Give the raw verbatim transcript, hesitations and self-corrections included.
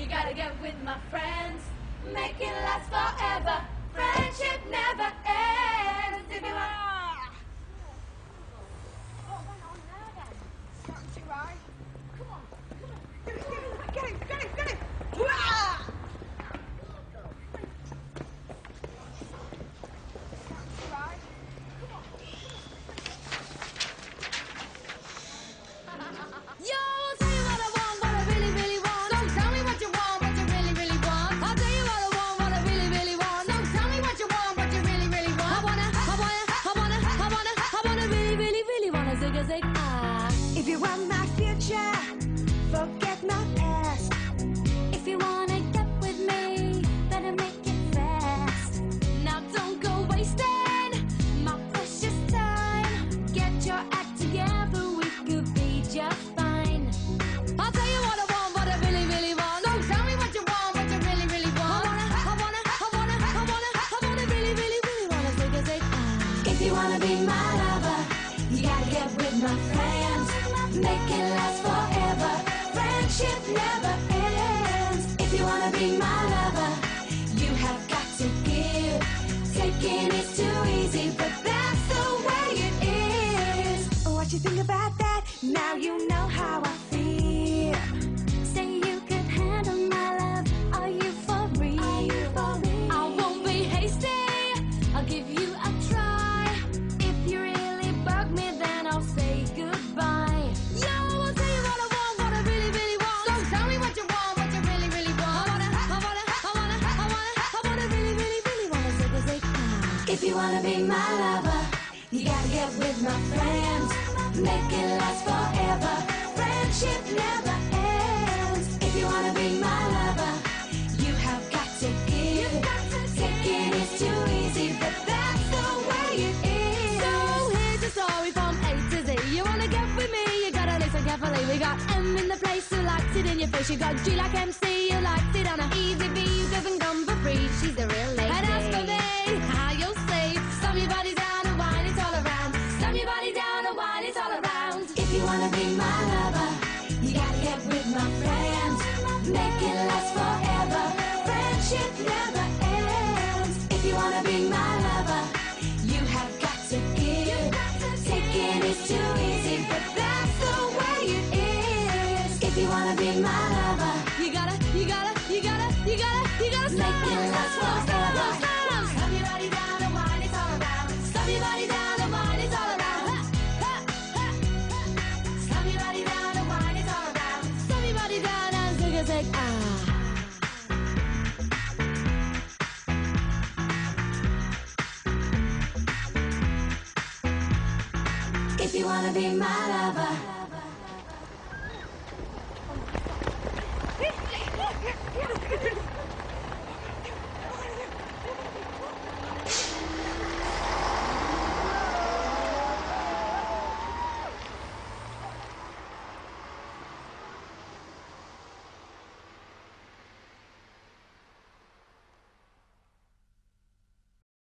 You gotta get with my friends, make it last forever. Friendship never ends. If you want. What went on there then? Starting too high. Come on, come on. Get it, get it, get it, get it. Wah! Starting too high. Come on, come on. Yo, I'll tell you what I want, what I really, really want. Don't tell me what you want, what you really, really want. I'll tell you what I want, what I really, really want. Don't tell me what you want, what you really, really want. I wanna, I wanna, I wanna, I wanna, I wanna really, really, really wanna zig a zig ah. If you want my future, forget my past. If you wanna get with me, better make it fast. Now don't go wasting my precious time. Get your act together, we could be just fine. I'll tell you what I want, what I really, really want. Don't tell me what you want, what you really, really want. I wanna, I wanna, I wanna, I wanna, I wanna really, really, really wanna zig a zig ah. If you wanna be my lover, you gotta get with my friends. Make it last forever. Friendship never ends. If you wanna be my lover, you have got to give. Taking is too easy, but that's the way it is. What you think about that? Now you know how I feel. Say you could handle my love. Are you for real? Are you for real? I won't be hasty. I'll give you a try. If you really bug me, then I'll say goodbye. Yo, I'll tell you what I want, what I really, really want. Don't tell me what you want, what you really, really want. I wanna, I wanna, I wanna, I wanna, I wanna really, really, really wanna zig a zig ah. If you wanna be my lover, you gotta get with my friends. Make it last forever. Friendship never ends. If you wanna be my lover, you have got to give. Taking is too easy, but that's the way it is. So here's the story from A to Z. You wanna get with me, you gotta listen carefully. We got M in the place who likes it in your face. You got G like M C who likes it on a easy B who doesn't come for free. She's the real lady. And as for me, how you'll say, slam your body down and wine it all around. Slam your body down and wine it all around. If you wanna be my lover, you gotta get with my friends. Make it last forever. Friendship never ends. If you wanna be my lover, you have got to give. Taking is too easy, but that's the way it is. If you wanna be my lover, you gotta, you gotta, you gotta, you gotta, you gotta make it last forever. Slam your body down and wine it all around. Slam your body down and wine it all around. Ha, ha, ha. Slam your body down and wine it all around. Slam your body down and zig a zig ah. If you wanna be my lover. Get it, get it, get it.